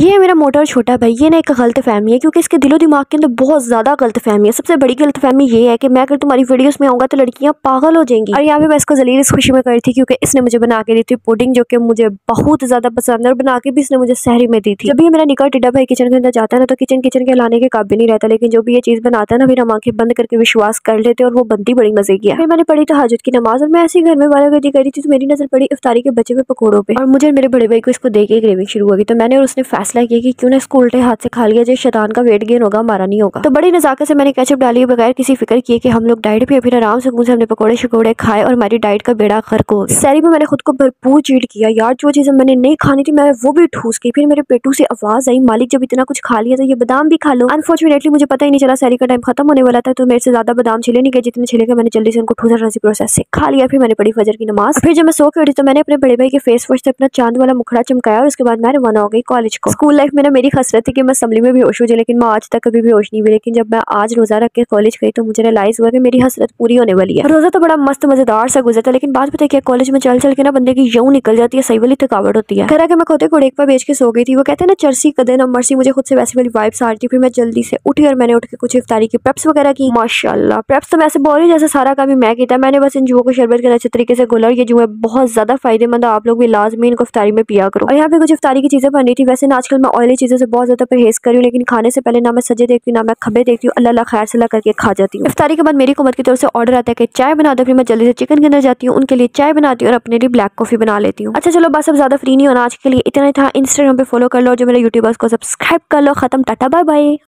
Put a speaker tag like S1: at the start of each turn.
S1: ये है मेरा मोटा और छोटा भाई। ये ना एक गलत फहमी है, क्योंकि इसके दिलो दिमाग के अंदर बहुत ज्यादा गलत फहमी है। सबसे बड़ी गलत फहमी ये है कि मैं अगर तुम्हारी वीडियोस में आऊंगा तो लड़कियां पागल हो जाएंगी। और यहाँ पे मैं इसको जलील इस खुशी में करी थी क्योंकि इसने मुझे बना के दी थी पुडिंग, जो कि मुझे बहुत ज्यादा पसंद है, और बना के भी इसने मुझे सहरी में दी थी। जब भी मेरा निका टिड्डा भाई किचन के अंदर जाता है ना, तो किचन के लाने के काबिल नहीं रहता, लेकिन जो भी ये चीज बनाता है ना, फिर हम आंखें बंद करके विश्वास कर लेते, और वो बनती बड़ी मजे की है। फिर मैंने पढ़ी तहज्जुद की नमाज, और मैं ऐसे ही घर में वालागर्दी करी थी, तो मेरी नजर पड़ी इफ्तारी के बचे हुए पकौड़ों पे, और मुझे मेरे बड़े भाई को इसको देख के क्रेविंग शुरू हो गई। तो मैंने और उसने फैसला किया कि क्यों ना इसको उल्टे हाथ से खा लिया जाए, शैतान का वेट गेन होगा, हमारा नहीं होगा। तो बड़ी नजाकत से मैंने केचप डाली बगैर किसी फिक्र किए कि हम लोग डाइट पे, फिर आराम से मुझे हमने पकौड़े शकौड़े खाए, और हमारी डाइट का बेड़ा गर्क हो गया। सहरी में मैंने खुद को भरपूर चीट किया यार, जो चीजें मैंने नहीं खानी थी मैं वो भी ठूस गई। फिर मेरे पेटू से आवाज आई, मालिक जब इतना कुछ खा लिया तो ये बादाम भी खा लो। अनफॉर्चुनेटली मुझे पता ही नहीं चला, सहरी का टाइम खत्म होने वाला था, तो मेरे से ज्यादा बादाम छिले नहीं गए, जितने छिले गए मैंने जल्दी से उनको ठूसा ठूसी प्रोसेस से खा लिया। फिर मैंने पढ़ी फजर की नमाज। फिर जब मैं सो के उठी तो मैंने अपने बड़े भाई के फेस वॉश से अपना चांद वाला मुखड़ा चमकाया, और उसके बाद मैं रवाना हो गई कॉलेज को। स्कूल लाइफ में ना मेरी खसरत थी कि मैं असेंबली में बेहोश हो जाए, लेकिन मैं आज तक कभी बेहोश नहीं हुई। लेकिन जब मैं आज रोजा रख के कॉलेज गई तो मुझे रियलाइज हुआ कि मेरी हसरत पूरी होने वाली है। रोजा तो बड़ा मस्त मजेदार सा गुजरता, लेकिन बात पता है क्या, कॉलेज में चल चल के ना बंदे की यूं निकल जाती है, सही वाली थकावट होती है। खैर कि मैं खोते कोड़े पर बेच के सो गई थी। वो कहते हैं ना चरसी कदे न मरसी, मुझे खुद से वैसी वाली वाइब्स आ रही थी। फिर मैं जल्दी से उठी और मैंने उठ के कुछ इफ्तारी की प्रेप्स वगैरह की। माशाल्लाह प्रेप्स तो मैं ऐसे बोल रही जैसे सारा काम ही मैं किया। मैंने बस इन जुओं को शरबत के अच्छे तरीके से घोला, और ये जुए बहुत ज्यादा फायदेमंद है, आप लोग भी लाजमी इनको इफ्तारी में पिया करो। और यहाँ पे कुछ इफ्तारी की चीजें बन रही थी। वैसे आजकल मैं ऑयली चीजों से बहुत ज्यादा परहेज कर रही हूँ, लेकिन खाने से पहले ना मैं सजे देखती हूँ ना मैं खबे देखती हूँ, अल्लाह खैर सला करके खा जाती हूँ। इफ्तारी के बाद मेरी हुकूमत की तरफ से ऑर्डर आता है कि चाय बना दो। फिर मैं जल्दी से चिकन के अंदर जाती हूँ, उनके लिए चाय बनाती हूँ और अपने लिए ब्लैक कॉफी बना लेती हूँ। अच्छा चलो बस अब ज्यादा फ्री नहीं होना, आज के लिए इतना ही था। इंस्टाग्राम पे फॉलो कर लो, जो मेरे यूट्यूबर्स को सब्सक्राइब कर लो। खत्म, टाटा बाय बाय।